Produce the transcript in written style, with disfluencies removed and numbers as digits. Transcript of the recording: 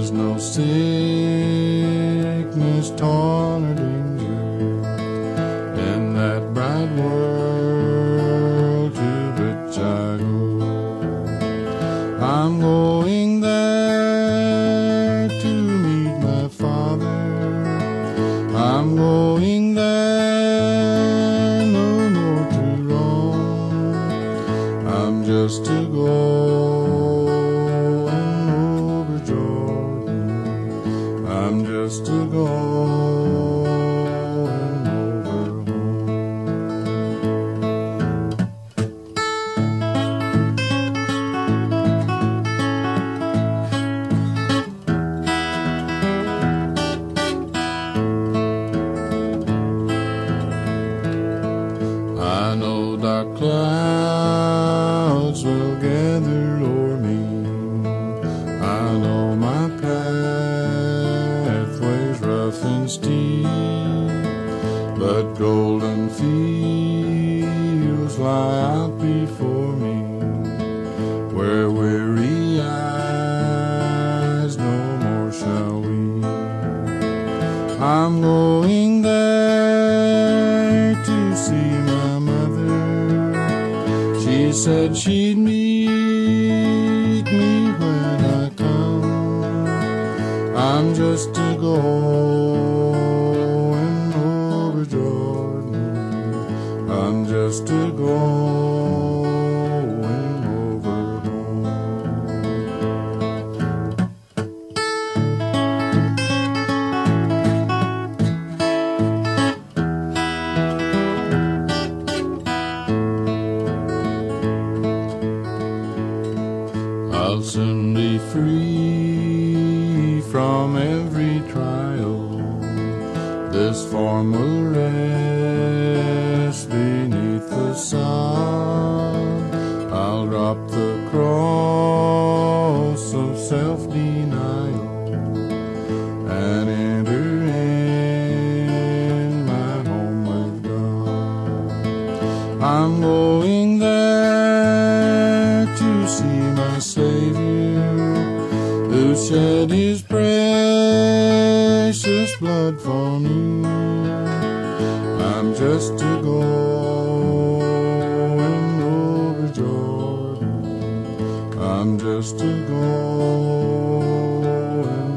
There's no sickness, toil, or danger in that bright world to which I go. I'm going there to meet my Father. I'm going there no more to roam. I'm just to go over Jordan. I'm just to go over home. I know dark clouds will gather o'er me. I know my pathway's rough and steep, but golden fields lie out before me, where weary eyes no more shall weep. I'm going there to see my mother. She said she'd meet me when I come. I'm just a going over Jordan. I'm just a going over home. I'll soon be free from every trial. This form will rest beneath the sun. I'll drop the cross of self-denial and enter in my home with God. I'm going there to see my Savior, who shed his precious blood for me. I'm just a going over Jordan. I'm just a going